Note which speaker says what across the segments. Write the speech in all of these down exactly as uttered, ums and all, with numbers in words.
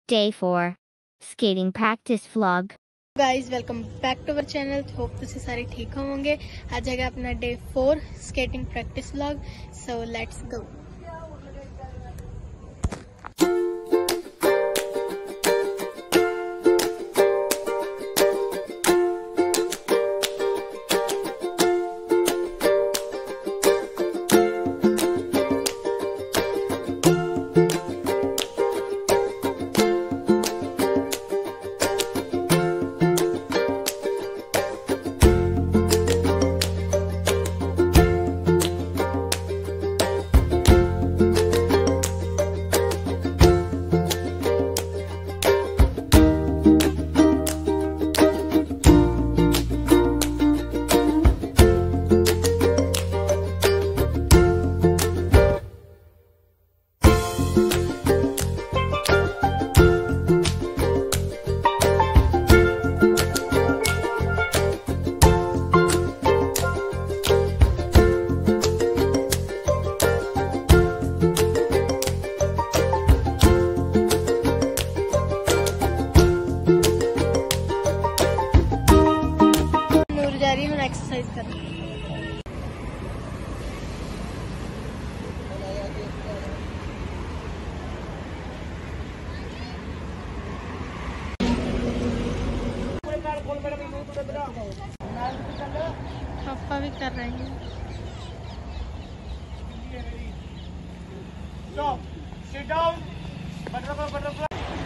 Speaker 1: Day four Skating Practice Vlog.
Speaker 2: Guys welcome back to our channel. Hope तुसी सारे ठीक होवोगे। आज है अपना day four skating practice vlog. So let's go. Exercise कर पापा भी कर रहे हैं।
Speaker 3: Sit down. Butterfly, butterfly.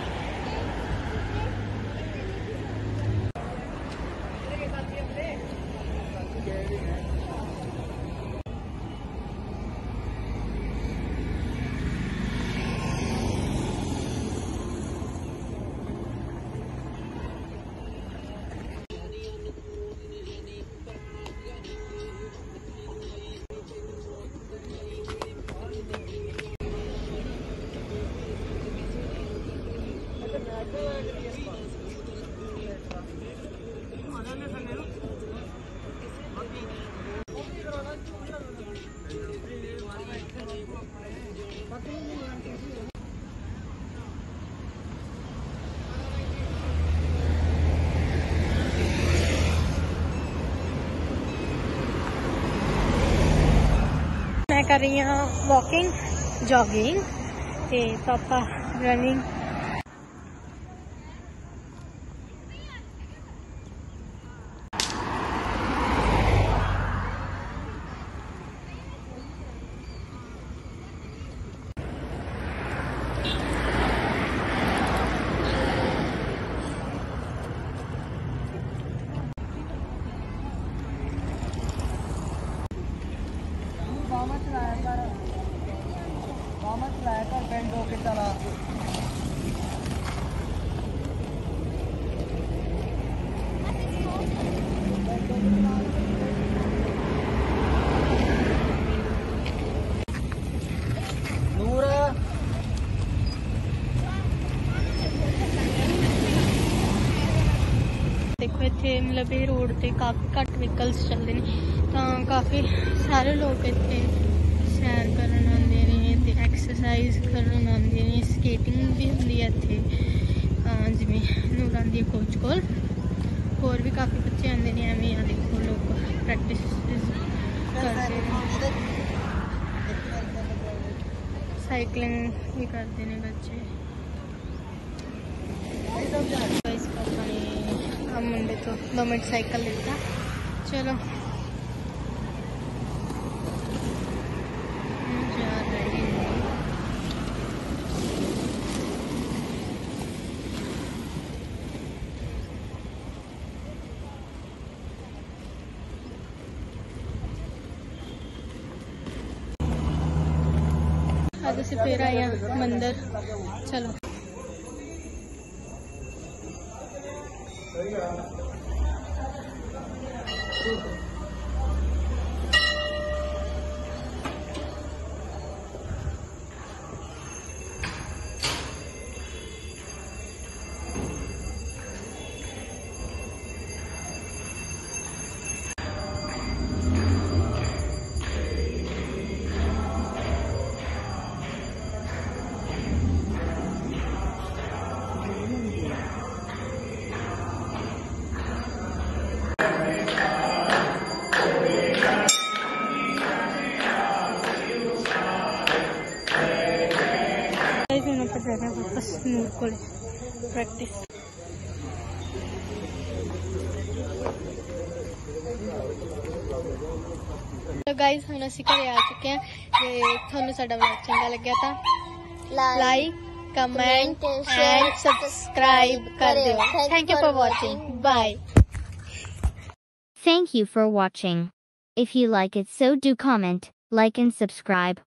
Speaker 3: मैं कर रही हूँ वॉकिंग, जॉगिंग ते पापा रनिंग। चलाया कर चलाया कर बेल्ट होके चला। नूर देखो इतने मतलब ये रोड ते काफी घट व्हीकल्स चलते हैं, तो काफ़ी सारे लोग इतने सैर करन आते हैं ते एक्सरसाइज करन आते हैं। स्केटिंग भी होंदी है इत्थे, जिवें नूर आंदी है कोच कोल, होर भी काफ़ी बच्चे आते हैं। एवें आ देखो लोग प्रैक्टिस करते हैं, साइकलिंग भी करते हैं बच्चे। इस पापा ने मुंडे तो दो मिनट साइकिल लेता। चलो आज से फिर आए मंदिर। चलो रहे हैं वापस नूर को प्रैक्टिस। तो गाइस हम ਅਸੀਂ ਘਰੇ ਆ ਚੁੱਕੇ ਹਾਂ ਤੇ ਤੁਹਾਨੂੰ ਸਾਡਾ ਵਲੌਗ ਚੰਗਾ ਲੱਗਿਆ ਤਾਂ ਲਾਈਕ ਕਮੈਂਟ ਐਂਡ ਸਬਸਕ੍ਰਾਈਬ ਕਰ ਦਿਓ। Thank you for watching. Bye.
Speaker 1: Thank you for watching. If you like it, so do comment, like and subscribe.